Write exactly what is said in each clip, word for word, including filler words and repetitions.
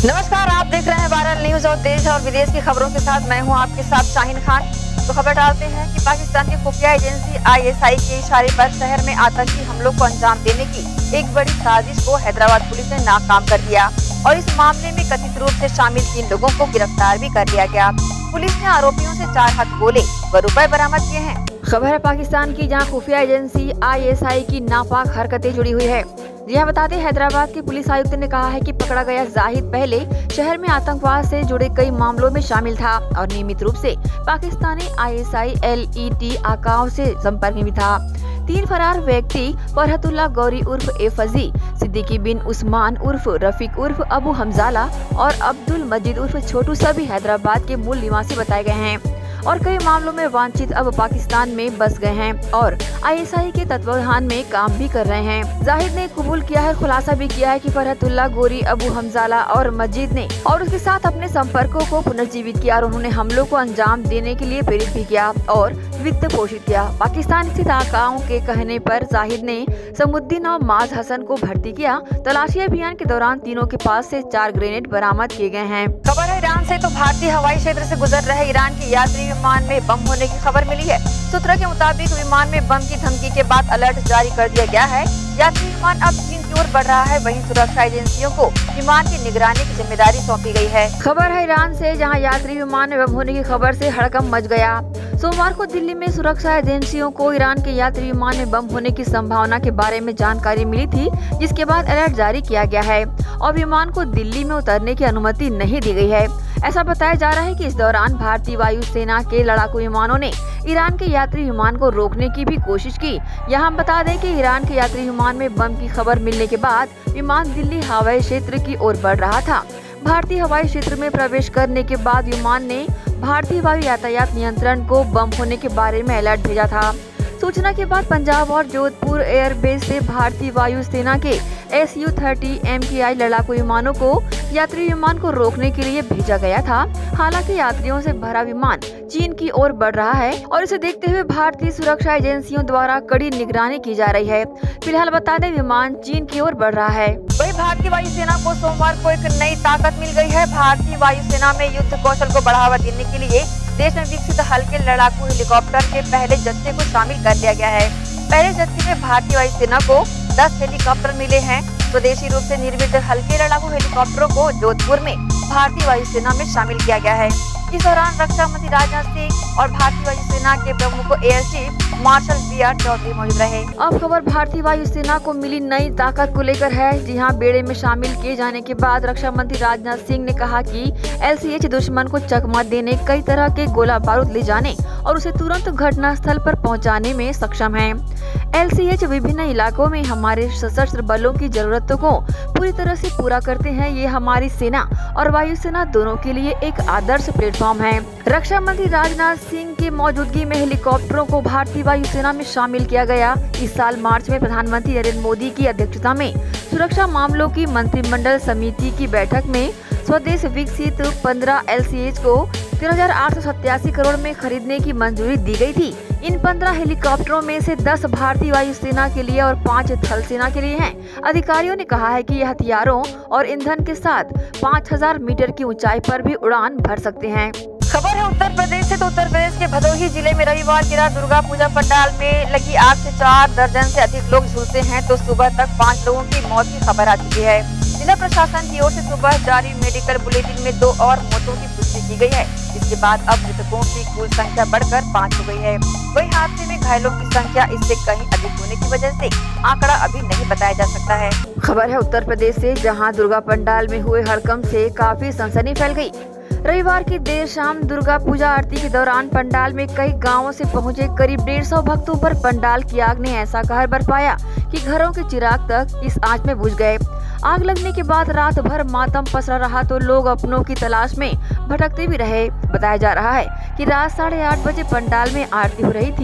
नमस्कार, आप देख रहे हैं वायरल न्यूज और देश और विदेश की खबरों के साथ मैं हूं आपके साथ शाहीन खान। तो खबर डालते हैं कि पाकिस्तान की खुफिया एजेंसी आई एस आई के इशारे पर शहर में आतंकी हमलों को अंजाम देने की एक बड़ी साजिश को हैदराबाद पुलिस ने नाकाम कर दिया और इस मामले में कथित रूप से शामिल तीन लोगों को गिरफ्तार भी कर लिया गया। पुलिस ने आरोपियों से चार हाथ गोले व रुपए बरामद किए हैं। खबर है पाकिस्तान की, जहां खुफिया एजेंसी आई एस आई की नापाक हरकतें जुड़ी हुई है। यह बता दें, हैदराबाद के पुलिस आयुक्त ने कहा है कि पकड़ा गया जाहिद पहले शहर में आतंकवाद से जुड़े कई मामलों में शामिल था और नियमित रूप से Pakistani I S I L E T आकाओं से संपर्क में भी था। तीन फरार व्यक्ति फरहतुल्लाह गौरी उर्फ ए फजी, सिद्दीकी बिन उस्मान उर्फ रफीक उर्फ अबू हमजाला और अब्दुल मजीद उर्फ छोटू सभी हैदराबाद के मूल निवासी बताए गए हैं और कई मामलों में वांछित अब पाकिस्तान में बस गए हैं और आई एस आई के तत्वावधान में काम भी कर रहे हैं। जाहिद ने कबूल किया है, खुलासा भी किया है कि फरहतुल्लाह गोरी, अबू हमजाला और मजीद ने और उसके साथ अपने संपर्कों को पुनर्जीवित किया और उन्होंने हमलों को अंजाम देने के लिए प्रेरित भी किया और वित्त पोषित किया। पाकिस्तान स्थित आकाओं के कहने पर जाहिद ने समुद्दीन और माज हसन को भर्ती किया। तलाशी अभियान के दौरान तीनों के पास से चार ग्रेनेड बरामद किए गए हैं। खबर है ईरान से, तो भारतीय हवाई क्षेत्र से गुजर रहे ईरान के यात्री विमान में बम होने की खबर मिली है। सूत्रों के मुताबिक विमान में बम की धमकी के बाद अलर्ट जारी कर दिया गया है। यात्री विमान अब चीन की ओर बढ़ रहा है। वहीं सुरक्षा एजेंसियों को विमान की निगरानी की जिम्मेदारी सौंपी गई है। खबर है ईरान से, जहां यात्री विमान में बम होने की खबर से हड़कंप मच गया। सोमवार को दिल्ली में सुरक्षा एजेंसियों को ईरान के यात्री विमान में बम होने की संभावना के बारे में जानकारी मिली थी, जिसके बाद अलर्ट जारी किया गया है और विमान को दिल्ली में उतरने की अनुमति नहीं दी गई है। ऐसा बताया जा रहा है कि इस दौरान भारतीय वायुसेना के लड़ाकू विमानों ने ईरान के यात्री विमान को रोकने की भी कोशिश की। यहाँ बता दें कि ईरान के यात्री विमान में बम की खबर मिलने के बाद विमान दिल्ली हवाई क्षेत्र की ओर बढ़ रहा था। भारतीय हवाई क्षेत्र में प्रवेश करने के बाद विमान ने भारतीय वायु यातायात नियंत्रण को बम होने के बारे में अलर्ट भेजा था। सूचना के बाद पंजाब और जोधपुर एयरबेस से भारतीय वायुसेना के एस यू थर्टी एम के आई लड़ाकू विमानों को यात्री विमान को रोकने के लिए भेजा गया था। हालांकि यात्रियों से भरा विमान चीन की ओर बढ़ रहा है और इसे देखते हुए भारतीय सुरक्षा एजेंसियों द्वारा कड़ी निगरानी की जा रही है। फिलहाल बता दें, विमान चीन की ओर बढ़ रहा है। वही भारतीय वायुसेना को सोमवार को एक नई ताकत मिल गई है। भारतीय वायुसेना में युद्ध कौशल को बढ़ावा देने के लिए देश में विकसित हल्के लड़ाकू हेलीकॉप्टर के पहले जत्थे को शामिल कर लिया गया है। पहले जत्थे में भारतीय वायुसेना को दस हेलीकॉप्टर मिले हैं। स्वदेशी रूप से निर्मित हल्के लड़ाकू हेलीकॉप्टरों को जोधपुर में भारतीय वायुसेना में शामिल किया गया है। इस दौरान रक्षा मंत्री राजनाथ सिंह और भारतीय वायुसेना के प्रमुख air chief marshal B R Chaudhary मौजूद रहे। अब खबर भारतीय वायुसेना को मिली नई ताकत को लेकर है। जी हां, बेड़े में शामिल किए जाने के बाद रक्षा मंत्री राजनाथ सिंह ने कहा कि एल सी एच दुश्मन को चकमा देने, कई तरह के गोला बारूद ले जाने और उसे तुरंत घटना स्थल पर पहुंचाने में सक्षम है। एल सी एच विभिन्न इलाकों में हमारे सशस्त्र बलों की जरूरतों को पूरी तरह से पूरा करते हैं। ये हमारी सेना और वायुसेना दोनों के लिए एक आदर्श प्लेटफॉर्म है। रक्षा मंत्री राजनाथ सिंह की मौजूदगी में हेलीकॉप्टरों को भारतीय वायुसेना में शामिल किया गया। इस साल मार्च में प्रधानमंत्री नरेंद्र मोदी की अध्यक्षता में सुरक्षा मामलों की मंत्रिमंडल समिति की बैठक में स्वदेश विकसित पंद्रह एल सी एच को तीन हजार आठ सौ सत्तासी करोड़ में खरीदने की मंजूरी दी गई थी। इन पंद्रह हेलीकॉप्टरों में से दस भारतीय वायुसेना के लिए और पाँच थल सेना के लिए हैं। अधिकारियों ने कहा है कि ये हथियारों और ईंधन के साथ पाँच हजार मीटर की ऊंचाई पर भी उड़ान भर सकते हैं। खबर है उत्तर प्रदेश से, तो उत्तर प्रदेश के भदोही जिले में रविवार की रात दुर्गा पूजा पंडाल में लगी आग से चार दर्जन से अधिक लोग झुलसे हैं, तो सुबह तक पाँच लोगों की मौत की खबर आ चुकी है। जिला प्रशासन की ओर से सुबह जारी मेडिकल बुलेटिन में दो और मौतों की पुष्टि की गई है। इसके बाद अब मृतकों की कुल संख्या बढ़कर पाँच हो गई है। वही हादसे में घायलों की संख्या इससे कहीं अधिक होने की वजह से आंकड़ा अभी नहीं बताया जा सकता है। खबर है उत्तर प्रदेश से, जहां दुर्गा पंडाल में हुए हड़कंप से काफी सनसनी फैल गई। रविवार की देर शाम दुर्गा पूजा आरती के दौरान पंडाल में कई गांवों से पहुंचे करीब डेढ़ सौ भक्तों पर पंडाल की आग ने ऐसा कहर बरपाया कि घरों के चिराग तक इस आंच में बुझ गए। आग लगने के बाद रात भर मातम पसरा रहा, तो लोग अपनों की तलाश में भटकते भी रहे। बताया जा रहा है कि रात साढ़े आठ बजे पंडाल में आरती हो रही थी,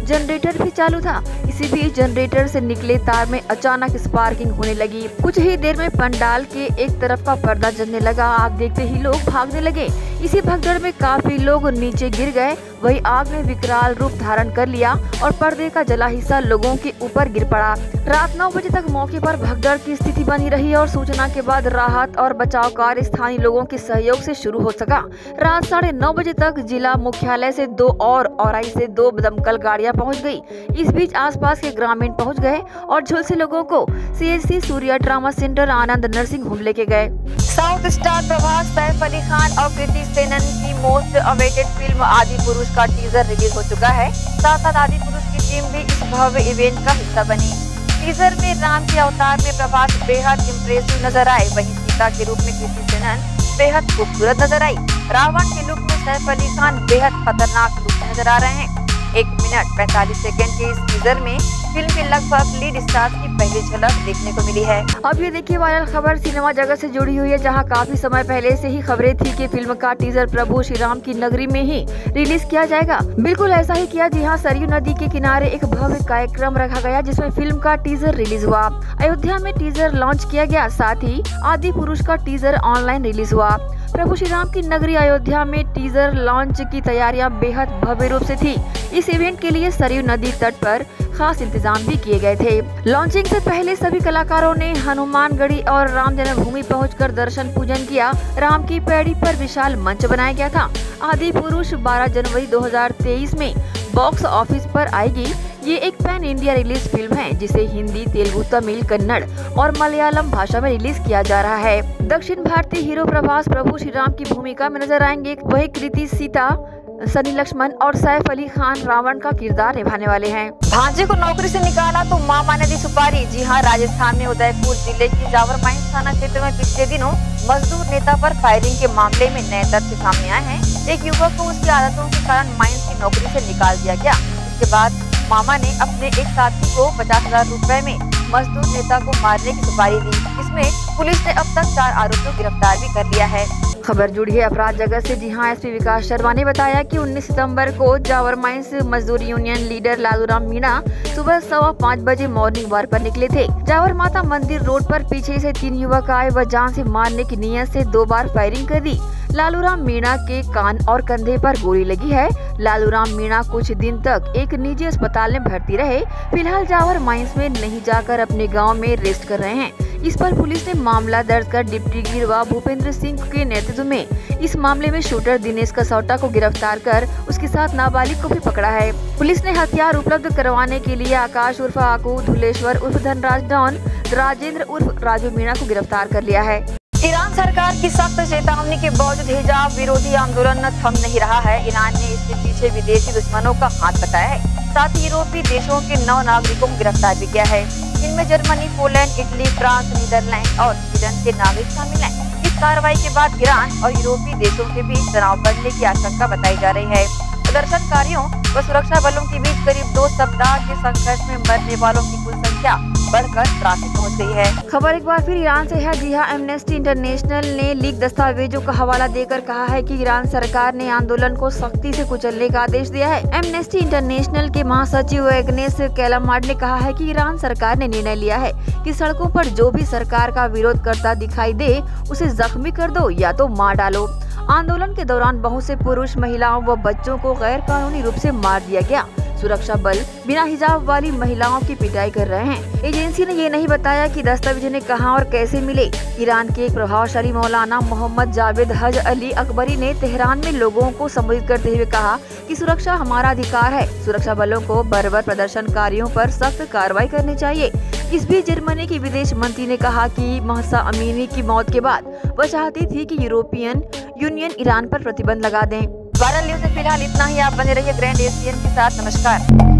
जनरेटर भी चालू था। इसी बीच जनरेटर से निकले तार में अचानक स्पार्किंग होने लगी। कुछ ही देर में पंडाल के एक तरफ का पर्दा जलने लगा। आग देखते ही लोग भागने लगे। इसी भगदड़ में काफी लोग नीचे गिर गए। वही आग ने विकराल रूप धारण कर लिया और पर्दे का जला हिस्सा लोगों के ऊपर गिर पड़ा। रात नौ बजे तक मौके पर भगदड़ की स्थिति बनी रही और सूचना के बाद राहत और बचाव कार्य स्थानीय लोगों के सहयोग से शुरू हो सका। रात साढ़े नौ बजे तक जिला मुख्यालय से दो और औराई से दो दमकल गाड़ियां पहुंच गई। इस बीच आसपास के ग्रामीण पहुंच गए और झुलसे लोगों को CHC Surya trauma centre Anand nursing home लेके गए। साउथ स्टार प्रभास, सैफ अली खान और कृति सेनन की मोस्ट अवेटेड फिल्म आदि पुरुष का टीजर रिलीज हो चुका है। साथ साथ आदि पुरुष की टीम भी इस भव्य इवेंट का हिस्सा बनी। टीजर में राम के अवतार में प्रभास बेहद इम्प्रेसिव नजर आए। वहीं सीता के रूप में कृति सेनन बेहद खूबसूरत नजर आई। रावण के लुक में सैफ अली खान बेहद खतरनाक लुक में नजर आ रहे हैं। एक मिनट पैंतालीस सेकंड के इस टीजर में फिल्म के लगभग लीड स्टार की पहली झलक देखने को मिली है। अब ये देखिए वायरल खबर सिनेमा जगत से जुड़ी हुई है, जहां काफी समय पहले से ही खबरें थी कि फिल्म का टीजर प्रभु श्री राम की नगरी में ही रिलीज किया जाएगा। बिल्कुल ऐसा ही किया। जी हाँ, सरयू नदी के किनारे एक भव्य कार्यक्रम रखा गया जिसमें फिल्म का टीजर रिलीज हुआ। अयोध्या में टीजर लॉन्च किया गया। साथ ही आदि पुरुष का टीजर ऑनलाइन रिलीज हुआ। प्रभु श्री राम की नगरी अयोध्या में टीजर लॉन्च की तैयारियां बेहद भव्य रूप से थी। इस इवेंट के लिए सरयू नदी तट पर खास इंतजाम भी किए गए थे। लॉन्चिंग से पहले सभी कलाकारों ने हनुमानगढ़ी और राम जन्मभूमि पहुंचकर दर्शन पूजन किया। राम की पैड़ी पर विशाल मंच बनाया गया था। आदि पुरुष बारह जनवरी दो हज़ार तेईस में बॉक्स ऑफिस पर आएगी। ये एक पैन इंडिया रिलीज फिल्म है जिसे हिंदी, तेलुगु, तमिल, कन्नड़ और मलयालम भाषा में रिलीज किया जा रहा है। दक्षिण भारतीय हीरो प्रभास प्रभु श्री राम की भूमिका में नजर आएंगे। वही कृति सीता, सनी लक्ष्मण और सैफ अली खान रावण का किरदार निभाने वाले हैं। भांजे को नौकरी से निकाला तो मामा ने दी सुपारी। जी हाँ, राजस्थान में उदयपुर जिले की जावर माइंस थाना क्षेत्र में पिछले दिनों मजदूर नेता पर फायरिंग के मामले में नए तथ्य सामने आए हैं। एक युवक को उसकी आदतों के कारण माइंस की नौकरी से निकाल दिया गया। इसके बाद मामा ने अपने एक साथी को पचास हजार रूपए में मजदूर नेता को मारने की सुपारी दी। इसमें पुलिस ने अब तक चार आरोपियों को गिरफ्तार भी कर लिया है। खबर जुड़ी है अपराध जगत से। जी हाँ, एसपी विकास शर्मा ने बताया कि उन्नीस सितंबर को जावर माइंस मजदूर यूनियन लीडर लालूराम मीणा सुबह सवा पाँच बजे मॉर्निंग वॉक पर निकले थे। जावर माता मंदिर रोड पर पीछे से तीन युवक आए व जान से मारने की नीयत से दो बार फायरिंग कर दी। लालूराम मीणा के कान और कंधे पर गोली लगी है। लालूराम मीणा कुछ दिन तक एक निजी अस्पताल में भर्ती रहे। फिलहाल जावर माइंस में नहीं जाकर अपने गांव में रेस्ट कर रहे हैं। इस पर पुलिस ने मामला दर्ज कर डिप्टी गिरवा भूपेंद्र सिंह के नेतृत्व में इस मामले में शूटर दिनेश कसौटा को गिरफ्तार कर उसके साथ नाबालिग को भी पकड़ा है। पुलिस ने हथियार उपलब्ध करवाने के लिए आकाश उर्फ आकू, धुलेश्वर उर्फ धनराज डॉन, राजेंद्र उर्फ राजू मीणा को गिरफ्तार कर लिया है। ईरान सरकार की सख्त चेतावनी के बावजूद हिजाब विरोधी आंदोलन थम नहीं रहा है। ईरान ने इसके पीछे विदेशी दुश्मनों का हाथ बताया है। साथ ही यूरोपीय देशों के नौ नागरिकों को गिरफ्तार भी किया है। इनमें Germany, Poland, Italy, France, Netherland और स्वीडन के नागरिक शामिल हैं। इस कार्रवाई के बाद ईरान और यूरोपीय देशों के बीच तनाव बढ़ने की आशंका बताई जा रही है। प्रदर्शनकारियों व सुरक्षा बलों के बीच करीब दो सप्ताह के संघर्ष में मरने वालों की कुल संख्या बढ़कर तिरासी पहुंच गई है। खबर एक बार फिर ईरान से है। जी हाँ, एमनेस्टी इंटरनेशनल ने लीक दस्तावेजों का हवाला देकर कहा है कि ईरान सरकार ने आंदोलन को सख्ती से कुचलने का आदेश दिया है। एमनेस्टी इंटरनेशनल के महासचिव एग्नेस कैलामार्ड ने कहा है कि ईरान सरकार ने निर्णय लिया है कि सड़कों पर जो भी सरकार का विरोध करता दिखाई दे उसे जख्मी कर दो या तो मार डालो। आंदोलन के दौरान बहुत से पुरुष, महिलाओं व बच्चों को गैर कानूनी रूप से मार दिया गया। सुरक्षा बल बिना हिजाब वाली महिलाओं की पिटाई कर रहे हैं। एजेंसी ने ये नहीं बताया कि दस्तावेज ने कहां और कैसे मिले। ईरान के एक प्रभावशाली मौलाना मोहम्मद जावेद हज अली अकबरी ने तेहरान में लोगों को संबोधित करते हुए कहा कि सुरक्षा हमारा अधिकार है। सुरक्षा बलों को बर्बर प्रदर्शनकारियों पर सख्त कार्रवाई करनी चाहिए। इस बीच जर्मनी की विदेश मंत्री ने कहा कि महसा अमीनी की मौत के बाद वह चाहती थी कि यूरोपियन यूनियन ईरान पर प्रतिबंध लगा दें। वायरल न्यूज में फिलहाल इतना ही। आप बने रहिए ग्रैंड एशियन के साथ। नमस्कार।